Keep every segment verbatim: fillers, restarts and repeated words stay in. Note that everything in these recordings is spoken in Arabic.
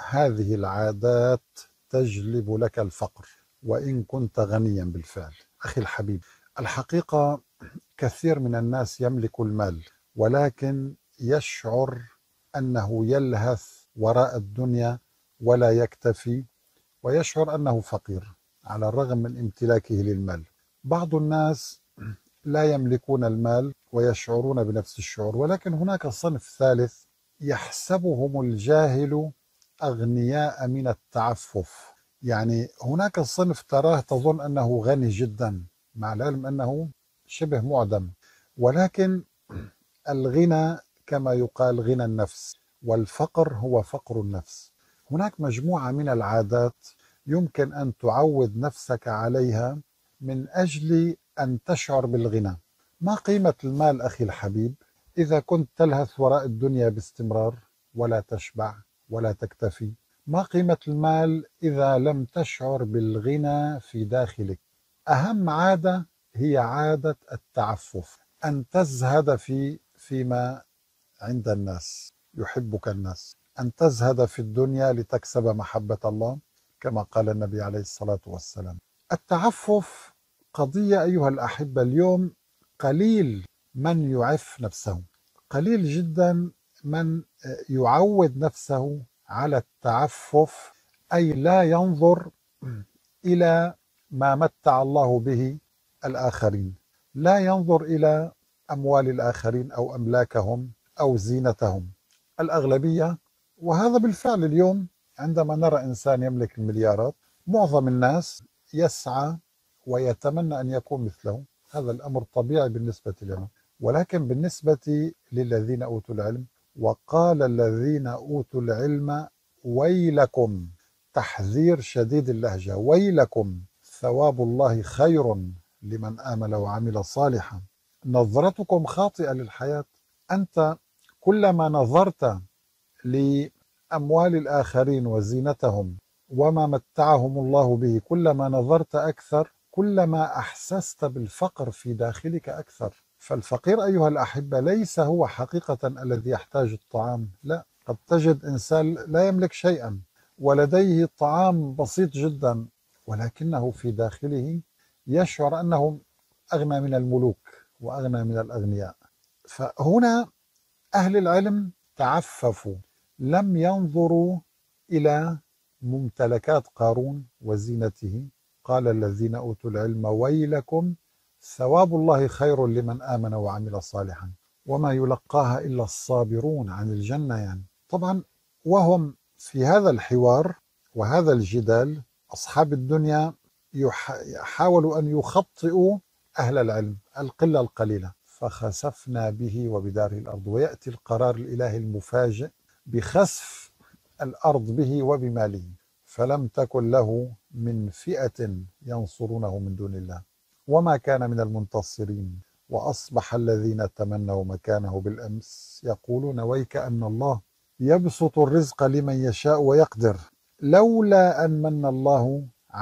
هذه العادات تجلب لك الفقر وإن كنت غنيا بالفعل. أخي الحبيب، الحقيقة كثير من الناس يملك المال ولكن يشعر أنه يلهث وراء الدنيا ولا يكتفي، ويشعر أنه فقير على الرغم من امتلاكه للمال. بعض الناس لا يملكون المال ويشعرون بنفس الشعور، ولكن هناك صنف ثالث يحسبهم الجاهل أغنياء من التعفف. يعني هناك صنف تراه تظن أنه غني جدا مع العلم أنه شبه معدم، ولكن الغنى كما يقال غنى النفس، والفقر هو فقر النفس. هناك مجموعة من العادات يمكن أن تعود نفسك عليها من أجل أن تشعر بالغنى. ما قيمة المال أخي الحبيب إذا كنت تلهث وراء الدنيا باستمرار ولا تشبع ولا تكتفي؟ ما قيمة المال إذا لم تشعر بالغنى في داخلك؟ أهم عادة هي عادة التعفف، أن تزهد في فيما عند الناس يحبك الناس، أن تزهد في الدنيا لتكسب محبة الله كما قال النبي عليه الصلاة والسلام. التعفف قضية أيها الأحبة، اليوم قليل من يعف نفسه، قليل جدا من يعود نفسه على التعفف، أي لا ينظر إلى ما متع الله به الآخرين، لا ينظر إلى أموال الآخرين أو أملاكهم أو زينتهم. الأغلبية، وهذا بالفعل اليوم عندما نرى إنسان يملك المليارات، معظم الناس يسعى ويتمنى أن يكون مثله. هذا الأمر طبيعي بالنسبة لنا، ولكن بالنسبة للذين أوتوا العلم، وقال الذين أوتوا العلم ويلكم، تحذير شديد اللهجة، ويلكم ثواب الله خير لمن آمن وعمل صالحا. نظرتكم خاطئة للحياة. أنت كلما نظرت لأموال الآخرين وزينتهم وما متعهم الله به، كلما نظرت أكثر كلما أحسست بالفقر في داخلك أكثر. فالفقير أيها الأحبة ليس هو حقيقة الذي يحتاج الطعام، لا، قد تجد إنسان لا يملك شيئا ولديه طعام بسيط جدا، ولكنه في داخله يشعر أنه أغنى من الملوك وأغنى من الأغنياء. فهنا أهل العلم تعففوا، لم ينظروا إلى ممتلكات قارون وزينته. قال الذين أوتوا العلم ويلكم ثواب الله خير لمن آمن وعمل صالحا وما يلقاها إلا الصابرون عن الجنة. يعني طبعا وهم في هذا الحوار وهذا الجدال أصحاب الدنيا يحاولوا أن يخطئوا أهل العلم القلة القليلة، فخسفنا به وبداره الأرض، ويأتي القرار الإلهي المفاجئ بخسف الأرض به وبماله، فلم تكن له من فئة ينصرونه من دون الله وما كان من المنتصرين. وأصبح الذين تمنوا مكانه بالأمس يقولون ويك أن الله يبسط الرزق لمن يشاء ويقدر لولا أن من الله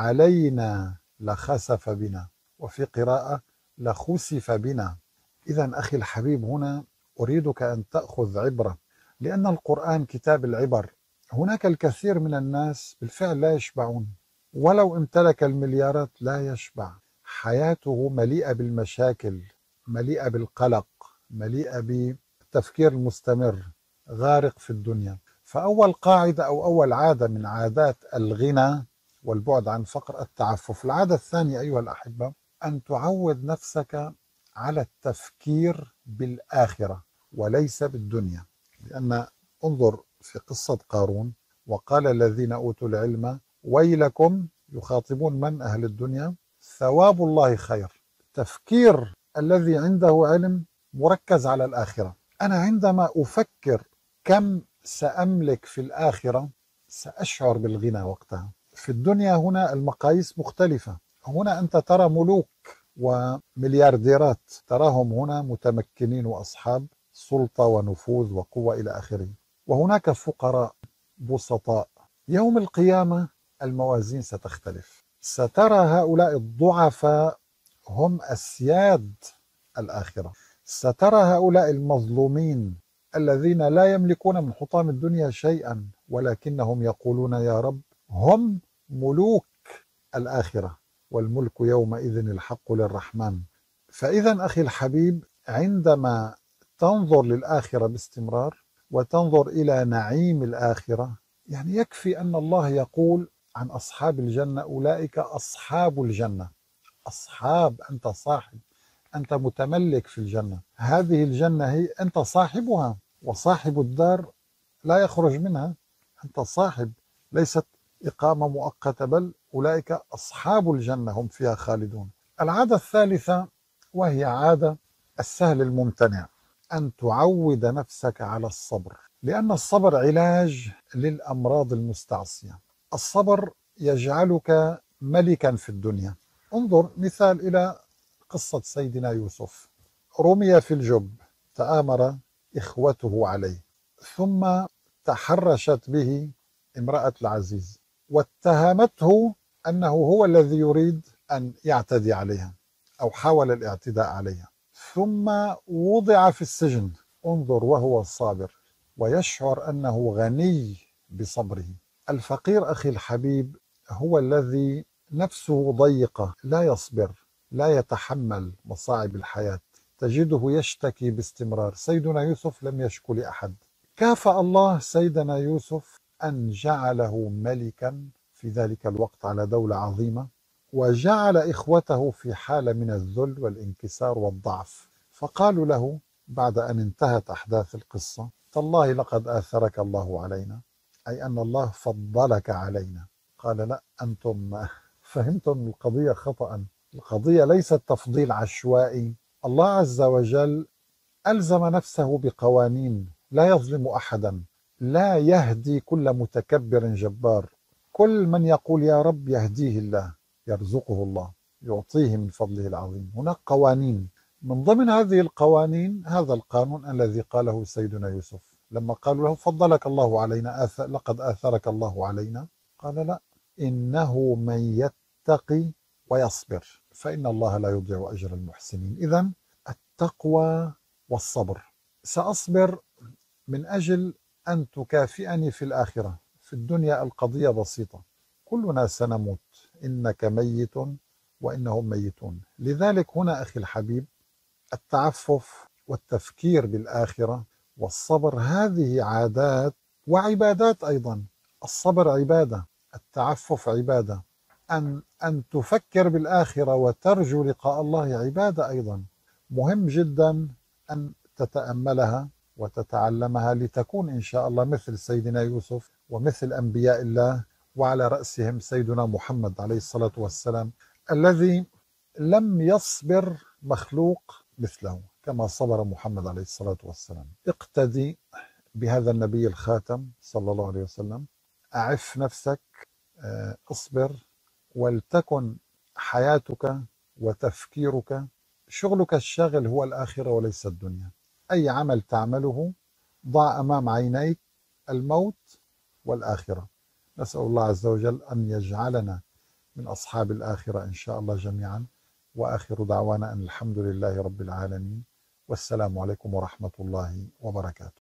علينا لخسف بنا، وفي قراءة لخسف بنا. إذن أخي الحبيب، هنا أريدك أن تأخذ عبرة، لأن القرآن كتاب العبر. هناك الكثير من الناس بالفعل لا يشبعون، ولو امتلك المليارات لا يشبع، حياته مليئة بالمشاكل، مليئة بالقلق، مليئة بالتفكير المستمر، غارق في الدنيا. فأول قاعدة أو أول عادة من عادات الغنى والبعد عن فقر التعفف. العادة الثانية أيها الأحبة أن تعود نفسك على التفكير بالآخرة وليس بالدنيا. لأن انظر في قصة قارون، وقال الذين أوتوا العلم ويلكم، يخاطبون من؟ أهل الدنيا. ثواب الله خير. تفكير الذي عنده علم مركز على الآخرة. أنا عندما أفكر كم سأملك في الآخرة سأشعر بالغنى وقتها. في الدنيا هنا المقاييس مختلفة، هنا أنت ترى ملوك ومليارديرات، تراهم هنا متمكنين وأصحاب سلطة ونفوذ وقوة إلى آخره، وهناك فقراء بسطاء. يوم القيامة الموازين ستختلف، سترى هؤلاء الضعفاء هم أسياد الآخرة، سترى هؤلاء المظلومين الذين لا يملكون من حطام الدنيا شيئا ولكنهم يقولون يا رب هم ملوك الآخرة، والملك يومئذ الحق للرحمن. فإذا أخي الحبيب، عندما تنظر للآخرة باستمرار وتنظر إلى نعيم الآخرة، يعني يكفي أن الله يقول عن أصحاب الجنة أولئك أصحاب الجنة. أصحاب، أنت صاحب، أنت متملك في الجنة، هذه الجنة هي أنت صاحبها، وصاحب الدار لا يخرج منها، أنت صاحب، ليست إقامة مؤقتة، بل أولئك أصحاب الجنة هم فيها خالدون. العادة الثالثة وهي عادة السهل الممتنع، أن تعود نفسك على الصبر، لأن الصبر علاج للأمراض المستعصية. الصبر يجعلك ملكا في الدنيا. انظر مثال إلى قصة سيدنا يوسف، رمي في الجب، تآمر إخوته عليه، ثم تحرشت به امرأة العزيز واتهمته أنه هو الذي يريد أن يعتدي عليها أو حاول الاعتداء عليها، ثم وضع في السجن. انظر، وهو الصابر ويشعر أنه غني بصبره. الفقير أخي الحبيب هو الذي نفسه ضيقة، لا يصبر، لا يتحمل مصاعب الحياة، تجده يشتكي باستمرار. سيدنا يوسف لم يشكو لأحد. كافأ الله سيدنا يوسف أن جعله ملكا في ذلك الوقت على دولة عظيمة، وجعل إخوته في حالة من الذل والانكسار والضعف، فقالوا له بعد أن انتهت أحداث القصة: تالله لقد آثرك الله علينا، أي أن الله فضلك علينا. قال: لا، أنتم فهمتم القضية خطأ. القضية ليست تفضيل عشوائي. الله عز وجل ألزم نفسه بقوانين، لا يظلم أحدا، لا يهدي كل متكبر جبار. كل من يقول يا رب يهديه الله، يرزقه الله، يعطيه من فضله العظيم. هناك قوانين، من ضمن هذه القوانين هذا القانون الذي قاله سيدنا يوسف لما قالوا له: فضلك الله علينا، آثر لقد آثرك الله علينا. قال: لا، إنه من يتقي ويصبر فإن الله لا يضيع أجر المحسنين. إذن التقوى والصبر. سأصبر من أجل أن تكافئني في الآخرة. في الدنيا القضية بسيطة، كلنا سنموت، إنك ميت وإنهم ميتون. لذلك هنا أخي الحبيب، التعفف والتفكير بالآخرة والصبر هذه عادات وعبادات أيضا. الصبر عبادة، التعفف عبادة، أن أن تفكر بالآخرة وترجو لقاء الله عبادة أيضا. مهم جدا أن تتأملها وتتعلمها لتكون إن شاء الله مثل سيدنا يوسف ومثل أنبياء الله، وعلى رأسهم سيدنا محمد عليه الصلاة والسلام، الذي لم يصبر مخلوق مثله كما صبر محمد عليه الصلاة والسلام. اقتدي بهذا النبي الخاتم صلى الله عليه وسلم، أعف نفسك، اصبر، ولتكن حياتك وتفكيرك، شغلك الشاغل هو الآخرة وليس الدنيا. أي عمل تعمله ضع أمام عينيك الموت والآخرة. نسأل الله عز وجل أن يجعلنا من أصحاب الآخرة إن شاء الله جميعا. وآخر دعوانا أن الحمد لله رب العالمين، والسلام عليكم ورحمة الله وبركاته.